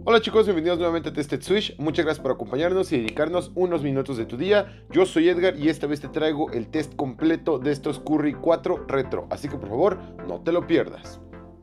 Hola chicos, bienvenidos nuevamente a Tested Switch. Muchas gracias por acompañarnos y dedicarnos unos minutos de tu día. Yo soy Edgar y esta vez te traigo el test completo de estos Curry 4 Retro, así que por favor no te lo pierdas.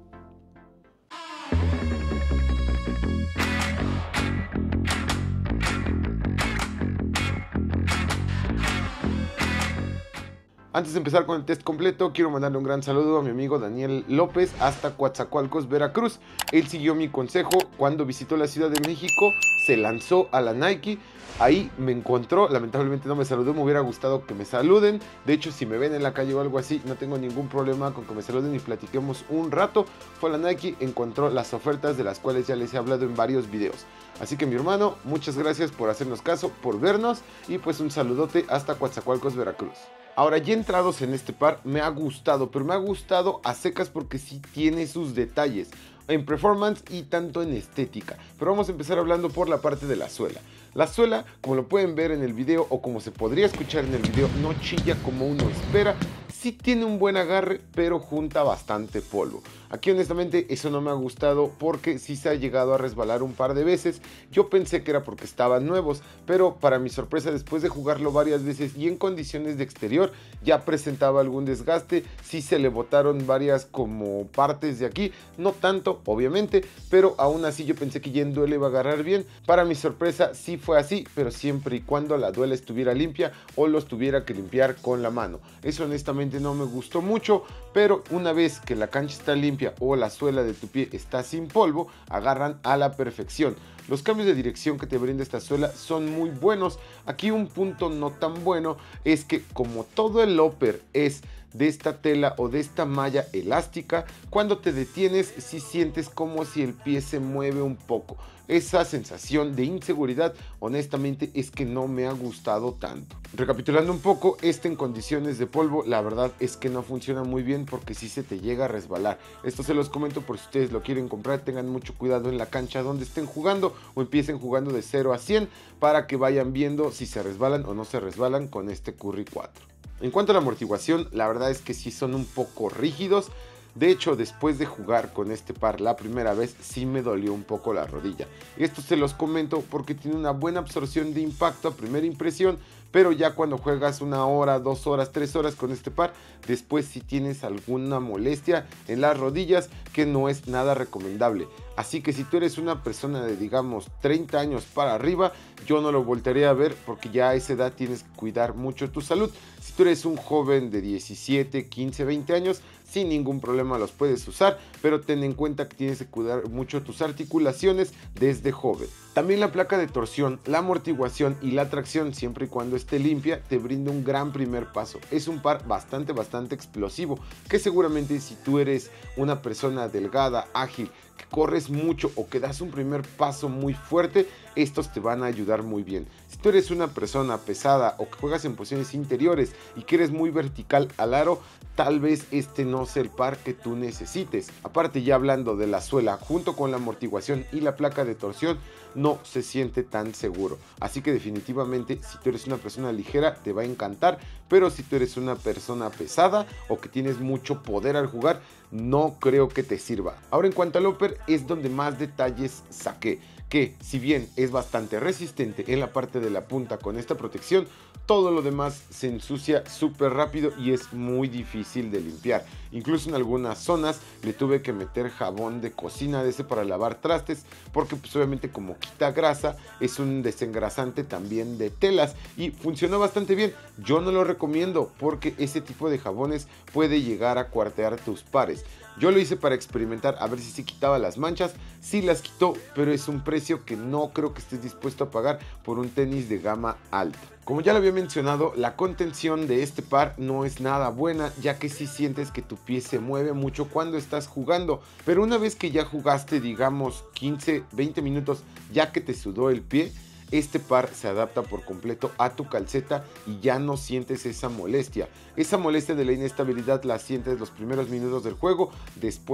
Antes de empezar con el test completo, quiero mandarle un gran saludo a mi amigo Daniel López hasta Coatzacoalcos, Veracruz. Él siguió mi consejo cuando visitó la Ciudad de México, se lanzó a la Nike. Ahí me encontró, lamentablemente no me saludó, me hubiera gustado que me saluden. De hecho, si me ven en la calle o algo así, no tengo ningún problema con que me saluden y platiquemos un rato. Fue a la Nike, encontró las ofertas de las cuales ya les he hablado en varios videos. Así que mi hermano, muchas gracias por hacernos caso, por vernos y pues un saludote hasta Coatzacoalcos, Veracruz. Ahora, ya entrados en este par, me ha gustado, pero me ha gustado a secas porque sí tiene sus detalles en performance y tanto en estética. Pero vamos a empezar hablando por la parte de la suela. La suela, como lo pueden ver en el video o como se podría escuchar en el video, no chilla como uno espera. Sí tiene un buen agarre, pero junta bastante polvo. Aquí honestamente eso no me ha gustado porque sí se ha llegado a resbalar un par de veces. Yo pensé que era porque estaban nuevos, pero para mi sorpresa, después de jugarlo varias veces y en condiciones de exterior, ya presentaba algún desgaste. Sí se le botaron varias como partes de aquí, no tanto obviamente, pero aún así yo pensé que ya en duela iba a agarrar bien. Para mi sorpresa sí fue así, pero siempre y cuando la duela estuviera limpia o los tuviera que limpiar con la mano. Eso honestamente no me gustó mucho, pero una vez que la cancha está limpia o la suela de tu pie está sin polvo, agarran a la perfección. Los cambios de dirección que te brinda esta suela son muy buenos. Aquí un punto no tan bueno es que como todo el upper es de esta tela o de esta malla elástica, cuando te detienes sí sientes como si el pie se mueve un poco. Esa sensación de inseguridad honestamente es que no me ha gustado tanto. Recapitulando un poco, en condiciones de polvo la verdad es que no funciona muy bien porque sí se te llega a resbalar. Esto se los comento por si ustedes lo quieren comprar, tengan mucho cuidado en la cancha donde estén jugando o empiecen jugando de 0 a 100 para que vayan viendo si se resbalan o no se resbalan con este Curry 4. En cuanto a la amortiguación, la verdad es que sí son un poco rígidos. De hecho, después de jugar con este par la primera vez, sí me dolió un poco la rodilla. Esto se los comento porque tiene una buena absorción de impacto a primera impresión, pero ya cuando juegas 1 hora, 2 horas, 3 horas con este par, después sí tienes alguna molestia en las rodillas que no es nada recomendable. Así que si tú eres una persona de digamos 30 años para arriba, yo no lo voltearía a ver porque ya a esa edad tienes que cuidar mucho tu salud. Si tú eres un joven de 17, 15, 20 años, sin ningún problema los puedes usar, pero ten en cuenta que tienes que cuidar mucho tus articulaciones desde joven. También la placa de torsión, la amortiguación y la tracción, siempre y cuando esté limpia, te brinda un gran primer paso. Es un par bastante explosivo, que seguramente si tú eres una persona delgada, ágil, que corres mucho o que das un primer paso muy fuerte, estos te van a ayudar muy bien. Si tú eres una persona pesada o que juegas en posiciones interiores y que eres muy vertical al aro, tal vez este no sea el par que tú necesites. Aparte, ya hablando de la suela junto con la amortiguación y la placa de torsión, no se siente tan seguro. Así que definitivamente si tú eres una persona ligera te va a encantar, pero si tú eres una persona pesada o que tienes mucho poder al jugar, no creo que te sirva. Ahora, en cuanto al upper, es donde más detalles saqué, que si bien es bastante resistente en la parte de la punta con esta protección, todo lo demás se ensucia súper rápido y es muy difícil de limpiar. Incluso en algunas zonas le tuve que meter jabón de cocina de ese para lavar trastes, porque pues obviamente como quita grasa, es un desengrasante también de telas y funcionó bastante bien. Yo no lo recomiendo porque ese tipo de jabones puede llegar a cuartear tus pares. Yo lo hice para experimentar a ver si se quitaba las manchas, sí las quitó, pero es un precio que no creo que estés dispuesto a pagar por un tenis de gama alta. Como ya lo había mencionado, la contención de este par no es nada buena, ya que sí sientes que tu pie se mueve mucho cuando estás jugando, pero una vez que ya jugaste digamos 15, 20 minutos, ya que te sudó el pie, este par se adapta por completo a tu calceta y ya no sientes esa molestia. Esa molestia de la inestabilidad la sientes los primeros minutos del juego, después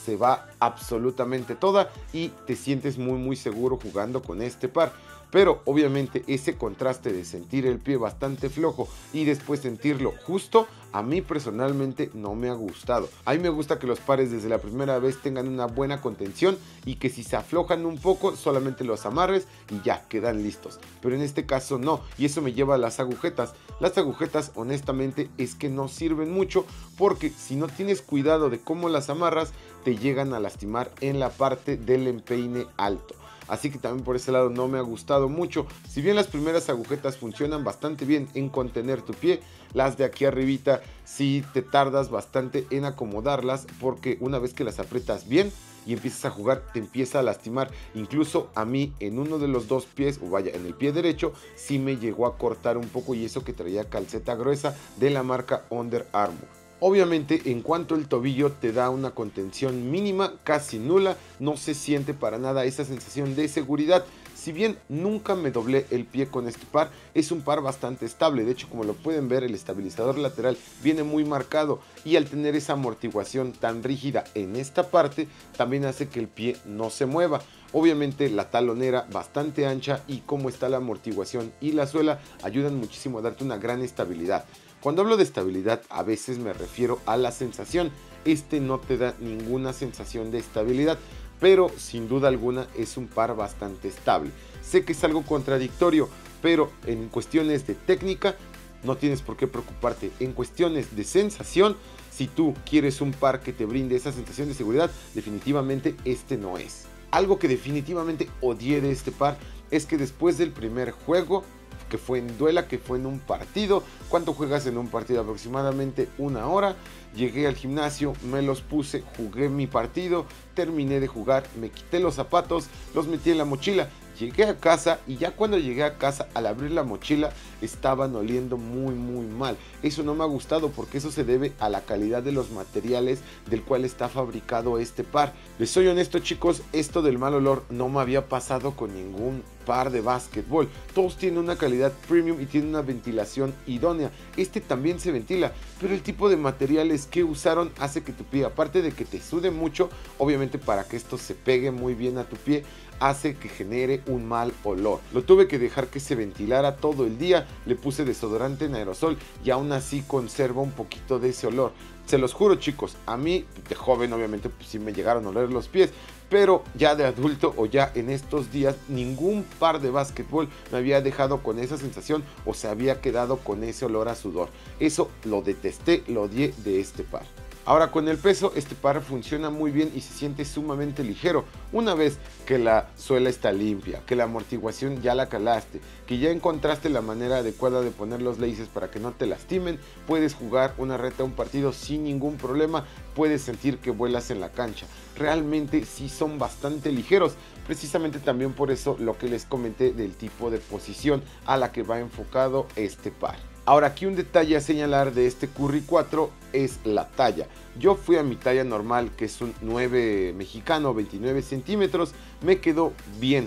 se va absolutamente toda y te sientes muy seguro jugando con este par. Pero obviamente ese contraste de sentir el pie bastante flojo y después sentirlo justo, a mí personalmente no me ha gustado. A mí me gusta que los pares desde la primera vez tengan una buena contención y que si se aflojan un poco solamente los amarres y ya quedan listos. Pero en este caso no, y eso me lleva a las agujetas. Las agujetas honestamente es que no sirven mucho porque si no tienes cuidado de cómo las amarras te llegan a lastimar en la parte del empeine alto. Así que también por ese lado no me ha gustado mucho. Si bien las primeras agujetas funcionan bastante bien en contener tu pie, las de aquí arribita sí te tardas bastante en acomodarlas, porque una vez que las aprietas bien y empiezas a jugar te empieza a lastimar. Incluso a mí en uno de los dos pies, o vaya en el pie derecho, sí me llegó a cortar un poco, y eso que traía calceta gruesa de la marca Under Armour. Obviamente en cuanto el tobillo te da una contención mínima, casi nula, no se siente para nada esa sensación de seguridad. Si bien nunca me doblé el pie con este par, es un par bastante estable. De hecho, como lo pueden ver, el estabilizador lateral viene muy marcado, y al tener esa amortiguación tan rígida en esta parte, también hace que el pie no se mueva. Obviamente la talonera bastante ancha y cómo está la amortiguación y la suela ayudan muchísimo a darte una gran estabilidad. Cuando hablo de estabilidad, a veces me refiero a la sensación. Este no te da ninguna sensación de estabilidad, pero sin duda alguna es un par bastante estable. Sé que es algo contradictorio, pero en cuestiones de técnica no tienes por qué preocuparte. En cuestiones de sensación, si tú quieres un par que te brinde esa sensación de seguridad, definitivamente este no es. Algo que definitivamente odié de este par es que después del primer juego, que fue en duela, que fue en un partido. ¿Cuánto juegas en un partido? Aproximadamente 1 hora. Llegué al gimnasio, me los puse, jugué mi partido, terminé de jugar, me quité los zapatos, los metí en la mochila. Llegué a casa, y ya cuando llegué a casa, al abrir la mochila estaban oliendo muy mal. Eso no me ha gustado, porque eso se debe a la calidad de los materiales del cual está fabricado este par. Les soy honesto, chicos, esto del mal olor no me había pasado con ningún par de básquetbol. Todos tienen una calidad premium y tienen una ventilación idónea. Este también se ventila, pero el tipo de materiales que usaron hace que tu pie, aparte de que te sude mucho, obviamente para que esto se pegue muy bien a tu pie, hace que genere un mal olor. Lo tuve que dejar que se ventilara todo el día, le puse desodorante en aerosol y aún así conserva un poquito de ese olor. Se los juro, chicos, a mí de joven obviamente pues sí me llegaron a oler los pies, pero ya de adulto o ya en estos días ningún par de básquetbol me había dejado con esa sensación o se había quedado con ese olor a sudor. Eso lo detesté, lo odié de este par. Ahora, con el peso, este par funciona muy bien y se siente sumamente ligero. Una vez que la suela está limpia, que la amortiguación ya la calaste, que ya encontraste la manera adecuada de poner los laces para que no te lastimen, puedes jugar una reta, un partido sin ningún problema, puedes sentir que vuelas en la cancha. Realmente sí son bastante ligeros, precisamente también por eso lo que les comenté del tipo de posición a la que va enfocado este par. Ahora, aquí un detalle a señalar de este Curry 4 es la talla. Yo fui a mi talla normal, que es un 9 mexicano, 29 centímetros. Me quedó bien,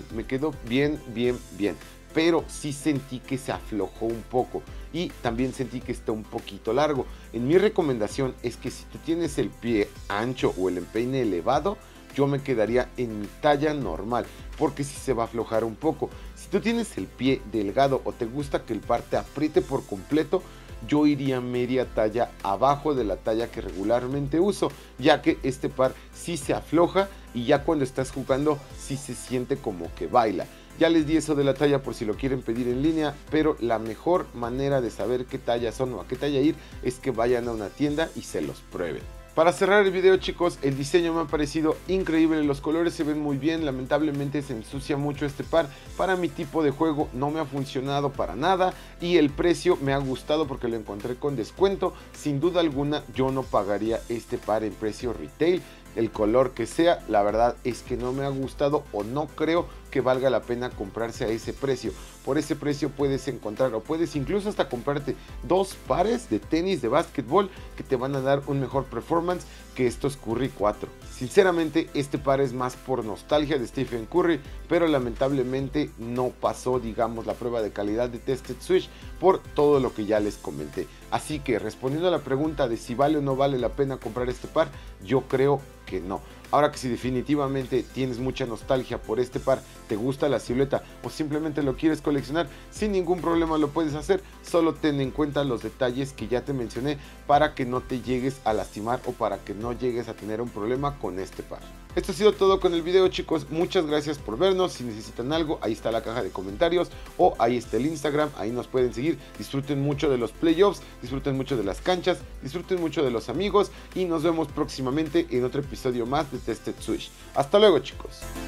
bien. Pero sí sentí que se aflojó un poco y también sentí que está un poquito largo. En mi recomendación es que si tú tienes el pie ancho o el empeine elevado, yo me quedaría en mi talla normal, porque si se va a aflojar un poco. Si tú tienes el pie delgado o te gusta que el par te apriete por completo, yo iría media talla abajo de la talla que regularmente uso, ya que este par sí se afloja y ya cuando estás jugando sí se siente como que baila. Ya les di eso de la talla por si lo quieren pedir en línea, pero la mejor manera de saber qué talla son o a qué talla ir es que vayan a una tienda y se los prueben. Para cerrar el video, chicos, el diseño me ha parecido increíble, los colores se ven muy bien, lamentablemente se ensucia mucho este par, para mi tipo de juego no me ha funcionado para nada y el precio me ha gustado porque lo encontré con descuento. Sin duda alguna yo no pagaría este par en precio retail, el color que sea, la verdad es que no me ha gustado o no creo que valga la pena comprarse a ese precio. Por ese precio puedes encontrar o puedes incluso hasta comprarte 2 pares de tenis de básquetbol que te van a dar un mejor performance que estos Curry 4. Sinceramente este par es más por nostalgia de Stephen Curry, pero lamentablemente no pasó, digamos, la prueba de calidad de Tested Switch por todo lo que ya les comenté. Así que respondiendo a la pregunta de si vale o no vale la pena comprar este par, yo creo que no. Ahora que si definitivamente tienes mucha nostalgia por este par, te gusta la silueta o simplemente lo quieres coleccionar, sin ningún problema lo puedes hacer, solo ten en cuenta los detalles que ya te mencioné para que no te llegues a lastimar o para que no llegues a tener un problema con este par. Esto ha sido todo con el video, chicos, muchas gracias por vernos. Si necesitan algo, ahí está la caja de comentarios o ahí está el Instagram, ahí nos pueden seguir. Disfruten mucho de los playoffs, disfruten mucho de las canchas, disfruten mucho de los amigos y nos vemos próximamente en otro episodio más de Tested Switch. Hasta luego, chicos.